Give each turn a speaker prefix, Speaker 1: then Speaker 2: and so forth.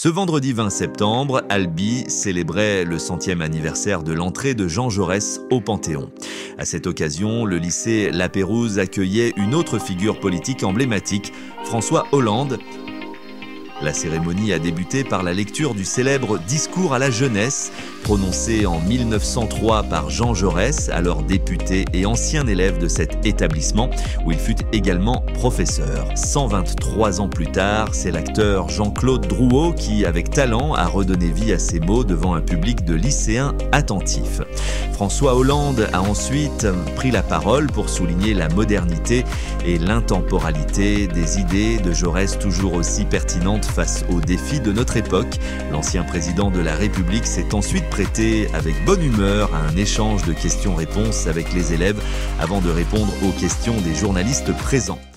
Speaker 1: Ce vendredi 20 septembre, Albi célébrait le 100e anniversaire de l'entrée de Jean Jaurès au Panthéon. À cette occasion, le lycée La Pérouse accueillait une autre figure politique emblématique, François Hollande. La cérémonie a débuté par la lecture du célèbre Discours à la jeunesse, prononcé en 1903 par Jean Jaurès, alors député et ancien élève de cet établissement, où il fut également professeur. 123 ans plus tard, c'est l'acteur Jean-Claude Drouot qui, avec talent, a redonné vie à ces mots devant un public de lycéens attentifs. François Hollande a ensuite pris la parole pour souligner la modernité et l'intemporalité des idées de Jaurès, toujours aussi pertinentes face aux défis de notre époque. L'ancien président de la République s'est ensuite prêté avec bonne humeur à un échange de questions-réponses avec les élèves avant de répondre aux questions des journalistes présents.